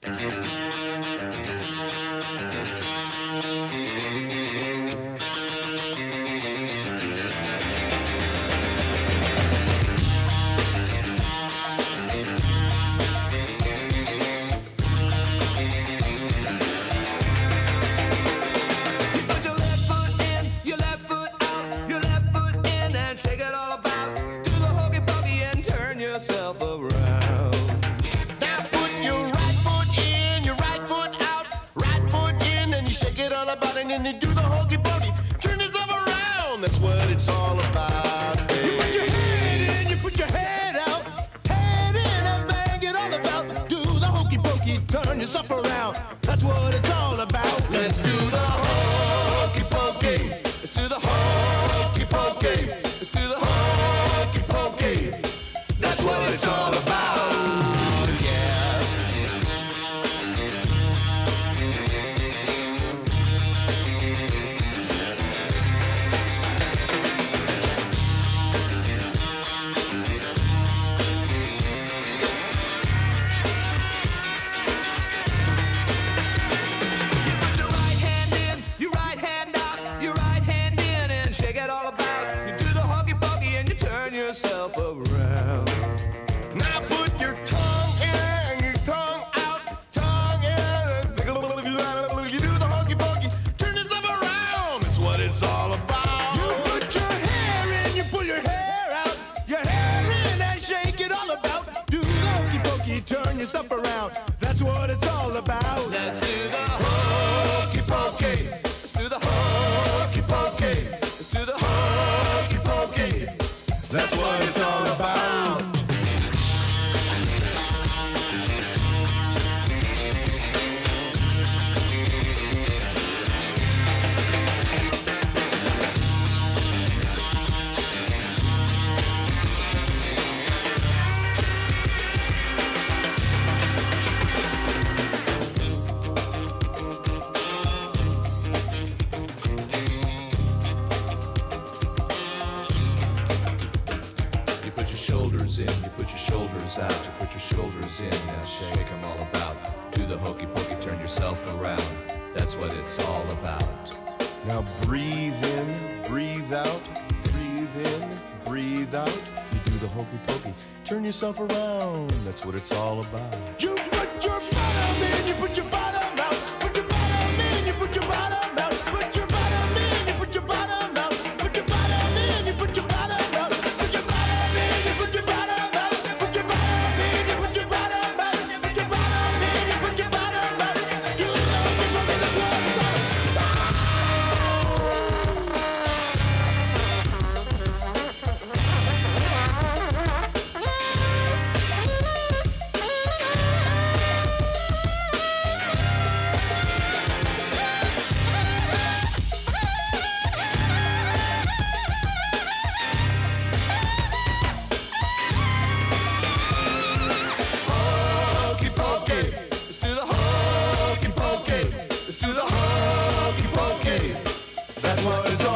And then you do the hokey pokey, turn yourself around. That's what it's all about. Hey. You put your head in, you put your head out, head in and bang it all about. Do the hokey pokey, turn yourself around. That's what it's all about. Let's do the hokey pokey. Let's do the hokey pokey. Let's do the hokey pokey. That's what it's all about. Yourself around. Now put your tongue in and your tongue out, tongue in and you do the hokey pokey, turn yourself around. That's what it's all about. You put your hair in, you pull your hair out, your hair in and shake it all about. Do the hokey pokey, turn yourself around. That's what it's all about. Let's do the hokey pokey. Let's do the hokey pokey. Let's do the hokey pokey. That's what it's all about. In, you put your shoulders out, you put your shoulders in, now shake them all about. Do the hokey pokey, turn yourself around. That's what it's all about. Now breathe in, breathe out, breathe in, breathe out. You do the hokey pokey, turn yourself around. That's what it's all about. You put your bottom in, you put your bottom out. Put your bottom in, you put your bottom out. Put your bottom in, you put your bottom out. Put your bottom in, you put your bottom out. Put your bottom in, you put your bottom out. That's what it's all